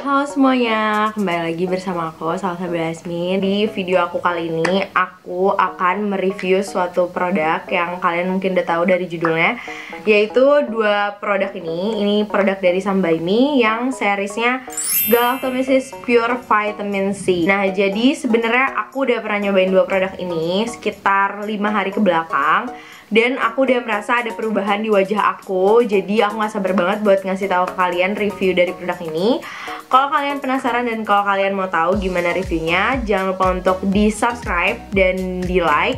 Halo semuanya, kembali lagi bersama aku, Salsa Yasmin. Di video aku kali ini, aku akan mereview suatu produk yang kalian mungkin udah tahu dari judulnya, yaitu dua produk ini. Ini produk dari Sunbyme yang seriesnya Galactomyces Pure Vitamin C. Nah, jadi sebenarnya aku udah pernah nyobain dua produk ini sekitar 5 hari ke belakang. Dan aku udah merasa ada perubahan di wajah aku. Jadi aku gak sabar banget buat ngasih tahu ke kalian review dari produk ini. Kalau kalian penasaran dan kalau kalian mau tahu gimana reviewnya, jangan lupa untuk di subscribe dan di like,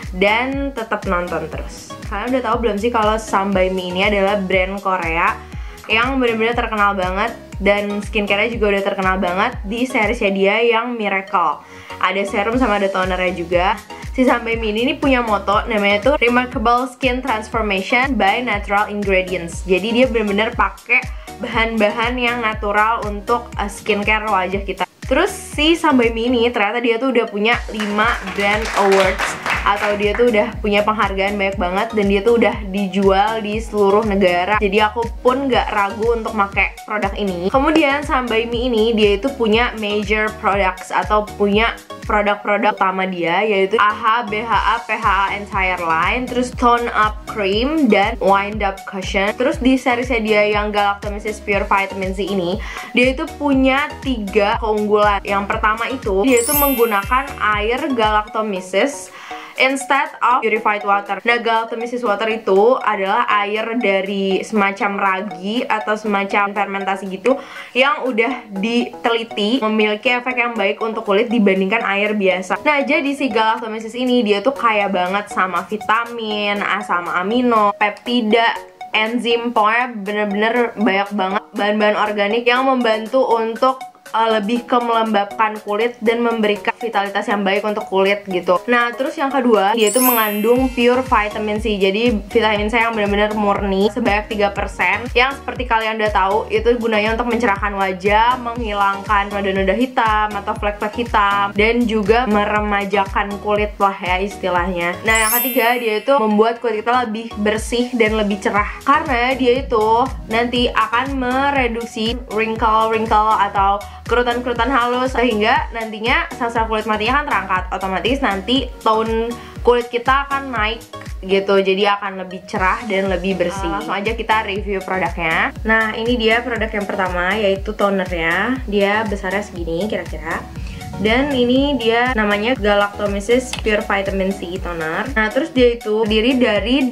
dan tetap nonton terus. Kalian udah tahu belum sih kalau Sunbyme ini adalah brand Korea yang benar-benar terkenal banget, dan skincare-nya juga udah terkenal banget di seriesnya dia yang Miracle. Ada serum sama ada tonernya juga. Si Sunbyme ini punya moto namanya tuh Remarkable Skin Transformation by Natural Ingredients. Jadi dia bener-bener pakai bahan-bahan yang natural untuk skincare wajah kita. Terus si Sunbyme ini ternyata dia tuh udah punya 5 brand awards, atau dia tuh udah punya penghargaan banyak banget, dan dia tuh udah dijual di seluruh negara. Jadi aku pun gak ragu untuk pakai produk ini. Kemudian Sunbyme ini dia itu punya major products atau punya produk-produk utama dia, yaitu AHA, BHA, PHA Entire Line, terus Tone Up Cream, dan Wind Up Cushion. Terus di seriesnya dia yang Galactomyces Pure Vitamin C ini, dia itu punya 3 keunggulan. Yang pertama itu, dia itu menggunakan air Galactomyces instead of purified water. Nah, Galactomyces water itu adalah air dari semacam ragi atau semacam fermentasi gitu, yang udah diteliti memiliki efek yang baik untuk kulit dibandingkan air biasa. Nah, jadi si Galactomyces ini dia tuh kaya banget sama vitamin, asam amino, peptida, enzim, pokoknya bener-bener banyak banget bahan-bahan organik yang membantu untuk lebih ke melembabkan kulit dan memberikan vitalitas yang baik untuk kulit gitu. Nah, terus yang kedua, dia itu mengandung pure vitamin C. Jadi vitamin C yang benar-benar murni sebanyak 3%, yang seperti kalian udah tahu itu gunanya untuk mencerahkan wajah, menghilangkan noda-noda hitam atau flek-flek hitam, dan juga meremajakan kulit lah ya istilahnya. Nah, yang ketiga, dia itu membuat kulit kita lebih bersih dan lebih cerah, karena dia itu nanti akan mereduksi wrinkle atau kerutan-kerutan halus, sehingga nantinya sel-sel kulit matinya kan terangkat. Otomatis nanti tone kulit kita akan naik gitu, jadi akan lebih cerah dan lebih bersih. Langsung aja kita review produknya. Nah, ini dia produk yang pertama, yaitu tonernya. Dia besarnya segini kira-kira. Dan ini dia namanya Galactomyces Pure Vitamin C Toner. Nah, terus dia itu terdiri dari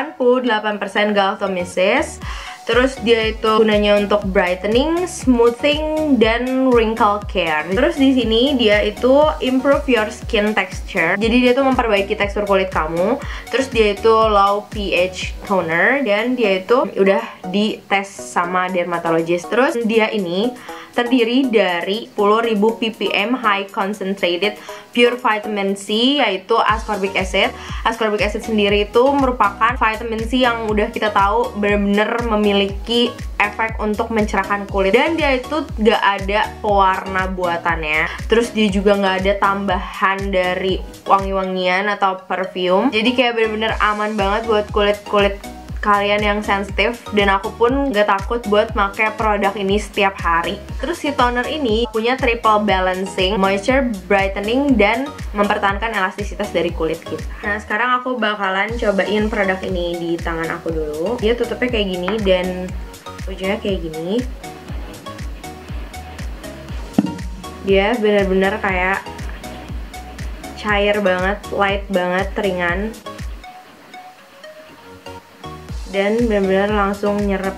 88% Galactomyces. Terus dia itu gunanya untuk brightening, smoothing, dan wrinkle care. Terus di sini dia itu improve your skin texture. Jadi dia tuh memperbaiki tekstur kulit kamu. Terus dia itu low pH toner, dan dia itu udah dites sama dermatologist. Terus dia ini terdiri dari 10.000 ppm high concentrated pure vitamin C, yaitu ascorbic acid. Ascorbic acid sendiri itu merupakan vitamin C yang udah kita tahu bener-bener memiliki efek untuk mencerahkan kulit, dan dia itu gak ada pewarna buatannya. Terus dia juga gak ada tambahan dari wangi-wangian atau perfume. Jadi kayak bener-bener aman banget buat kulit-kulit kalian yang sensitif, dan aku pun gak takut buat pakai produk ini setiap hari. Terus si toner ini punya triple balancing, moisture, brightening, dan mempertahankan elastisitas dari kulit kita. Nah, sekarang aku bakalan cobain produk ini di tangan aku dulu. Dia tutupnya kayak gini dan ujungnya kayak gini. Dia bener-bener kayak cair banget, light banget, ringan, dan benar-benar langsung nyerep.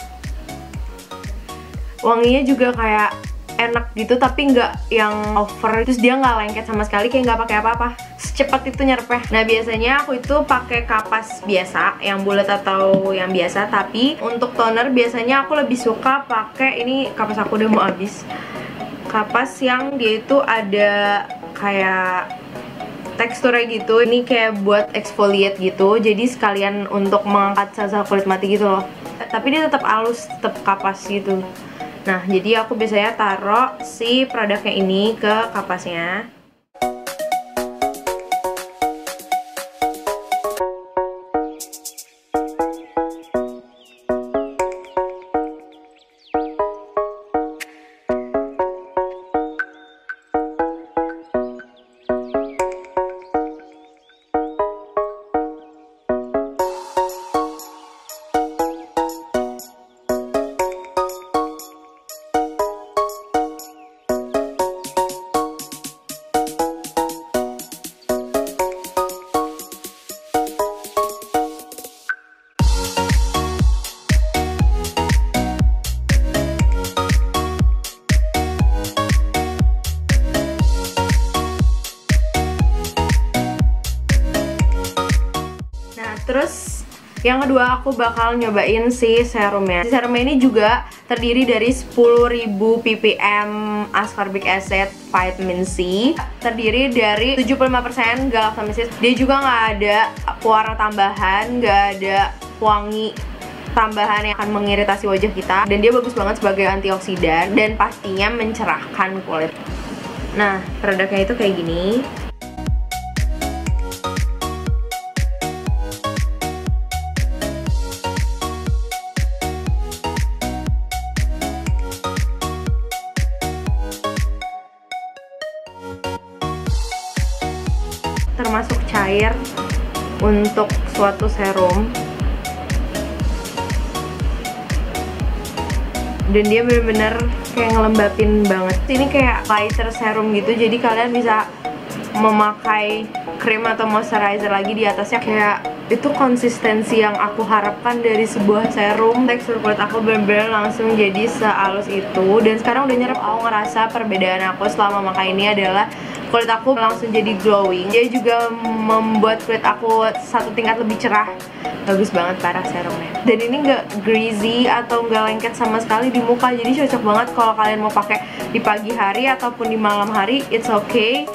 Wanginya juga kayak enak gitu, tapi nggak yang over. Terus dia nggak lengket sama sekali, kayak nggak pakai apa-apa. Secepat itu nyerepnya. Nah, biasanya aku itu pakai kapas biasa, yang bulat atau yang biasa. Tapi untuk toner biasanya aku lebih suka pakai ini. Kapas aku udah mau habis. Kapas yang dia itu ada kayak teksturnya gitu. Ini kayak buat exfoliate gitu, jadi sekalian untuk mengangkat sel-sel kulit mati gitu loh. Tapi dia tetap halus, tetap kapas gitu. Nah, jadi aku biasanya taruh si produknya ini ke kapasnya. Yang kedua aku bakal nyobain si serumnya. Si serumnya ini juga terdiri dari 10.000 ppm ascorbic acid vitamin C, terdiri dari 75% galactomyces. Dia juga nggak ada pewarna tambahan, nggak ada wangi tambahan yang akan mengiritasi wajah kita, dan dia bagus banget sebagai antioksidan dan pastinya mencerahkan kulit. Nah, produknya itu kayak gini. Termasuk cair untuk suatu serum, dan dia bener-bener kayak ngelembapin banget. Ini kayak lighter serum gitu, jadi kalian bisa memakai krim atau moisturizer lagi di atasnya. Kayak itu konsistensi yang aku harapkan dari sebuah serum. Tekstur kulit aku bener-bener langsung jadi sehalus itu, dan sekarang udah nyerap. Aku ngerasa perbedaan aku selama pakai ini adalah kulit aku langsung jadi glowing. Dia juga membuat kulit aku satu tingkat lebih cerah. Bagus banget parah serumnya. Dan ini nggak greasy atau nggak lengket sama sekali di muka, jadi cocok banget kalau kalian mau pakai di pagi hari ataupun di malam hari. It's okay.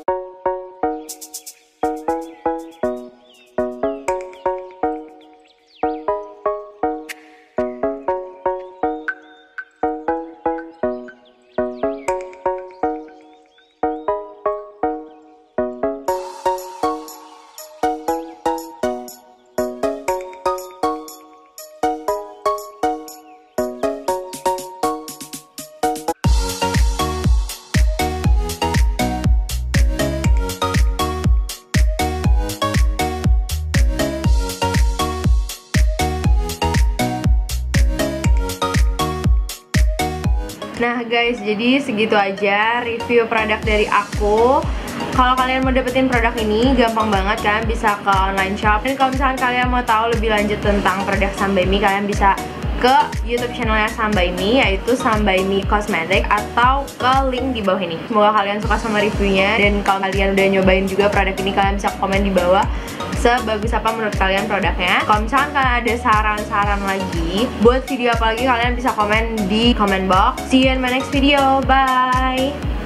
Nah guys, jadi segitu aja review produk dari aku. Kalau kalian mau dapetin produk ini, gampang banget, kalian bisa ke online shop. Dan kalau misalkan kalian mau tahu lebih lanjut tentang produk Sambaimi, kalian bisa ke YouTube channelnya Sambaimi, yaitu Sambaimi Cosmetic, atau ke link di bawah ini. Semoga kalian suka sama reviewnya, dan kalau kalian udah nyobain juga produk ini, kalian bisa komen di bawah sebagus apa menurut kalian produknya. Kalau misalkan kalian ada saran-saran lagi buat video apa lagi, kalian bisa komen di comment box. See you in my next video, bye!